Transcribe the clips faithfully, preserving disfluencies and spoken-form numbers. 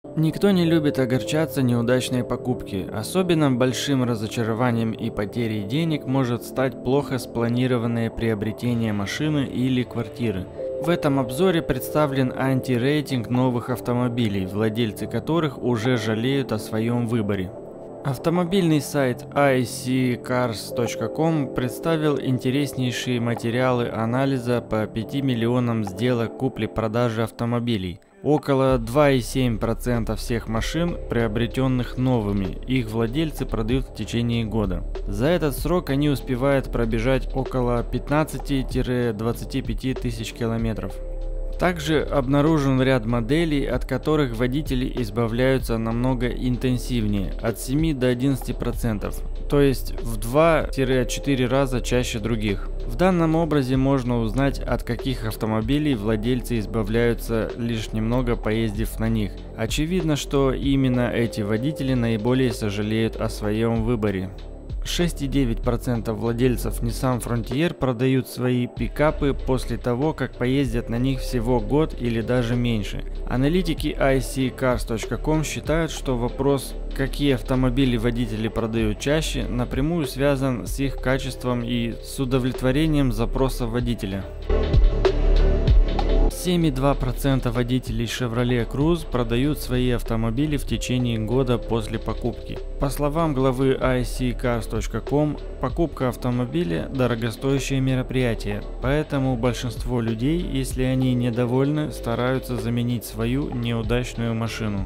Никто не любит огорчаться неудачной покупки. Особенно большим разочарованием и потерей денег может стать плохо спланированное приобретение машины или квартиры. В этом обзоре представлен антирейтинг новых автомобилей, владельцы которых уже жалеют о своем выборе. Автомобильный сайт ай си карс точка ком представил интереснейшие материалы анализа по пяти миллионам сделок купли-продажи автомобилей. Около два и семь десятых процента всех машин, приобретенных новыми, их владельцы продают в течение года. За этот срок они успевают пробежать около пятнадцати - двадцати пяти тысяч километров. Также обнаружен ряд моделей, от которых водители избавляются намного интенсивнее, от семи до одиннадцати процентов, то есть в два - четыре раза чаще других. В данном образе можно узнать, от каких автомобилей владельцы избавляются, лишь немного поездив на них. Очевидно, что именно эти водители наиболее сожалеют о своем выборе. шесть и девять десятых процента владельцев Nissan Frontier продают свои пикапы после того, как поездят на них всего год или даже меньше. Аналитики ай си карс точка ком считают, что вопрос, какие автомобили водители продают чаще, напрямую связан с их качеством и с удовлетворением запроса водителя. семь и две десятых процента водителей Chevrolet Cruze продают свои автомобили в течение года после покупки. По словам главы ай си карс точка ком, покупка автомобиля – дорогостоящее мероприятие, поэтому большинство людей, если они недовольны, стараются заменить свою неудачную машину.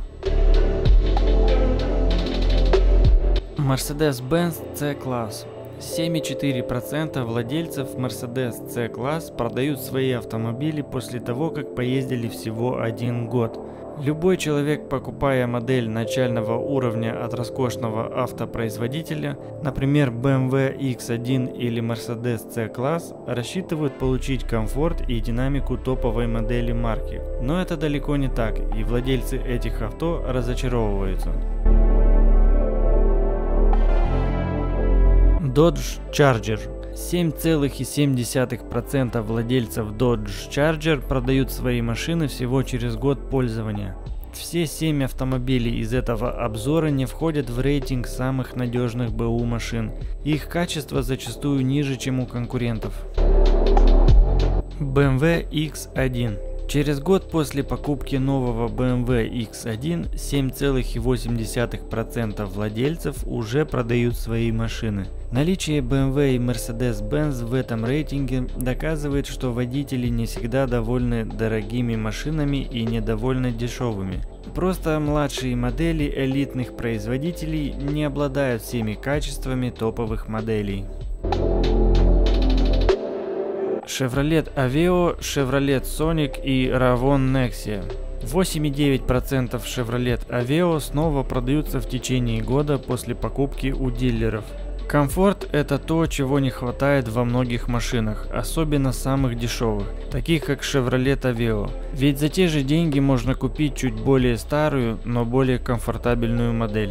Mercedes-Benz C-класс. семь и четыре десятых процента владельцев Mercedes C-класс продают свои автомобили после того, как поездили всего один год. Любой человек, покупая модель начального уровня от роскошного автопроизводителя, например бэ эм вэ икс один или Mercedes C-класс, рассчитывает получить комфорт и динамику топовой модели марки. Но это далеко не так, и владельцы этих авто разочаровываются. Dodge Charger. семь целых семь десятых процента владельцев Dodge Charger продают свои машины всего через год пользования. Все семь автомобилей из этого обзора не входят в рейтинг самых надежных бэ у машин. Их качество зачастую ниже, чем у конкурентов. бэ эм вэ икс один. Через год после покупки нового бэ эм вэ икс один семь целых восемь десятых процента владельцев уже продают свои машины. Наличие бэ эм вэ и Mercedes-Benz в этом рейтинге доказывает, что водители не всегда довольны дорогими машинами и недовольны дешевыми. Просто младшие модели элитных производителей не обладают всеми качествами топовых моделей. Chevrolet Aveo, Chevrolet Sonic и Ravon Nexia. восемь и девять десятых процента Chevrolet Aveo снова продаются в течение года после покупки у дилеров. Комфорт – это то, чего не хватает во многих машинах, особенно самых дешевых, таких как Chevrolet Aveo. Ведь за те же деньги можно купить чуть более старую, но более комфортабельную модель.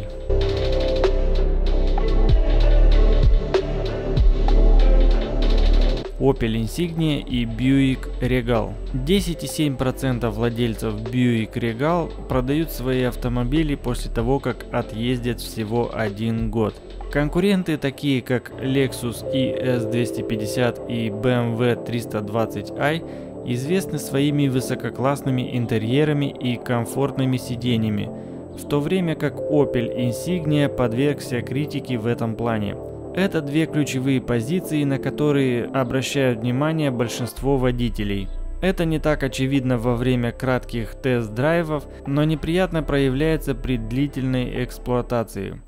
Opel Insignia и Buick Regal. десять и семь десятых процента владельцев Buick Regal продают свои автомобили после того, как отъездят всего один год. Конкуренты, такие как Lexus и эс двести пятьдесят и бэ эм вэ триста двадцать i, известны своими высококлассными интерьерами и комфортными сиденьями, в то время как Opel Insignia подвергся критике в этом плане. Это две ключевые позиции, на которые обращают внимание большинство водителей. Это не так очевидно во время кратких тест-драйвов, но неприятно проявляется при длительной эксплуатации.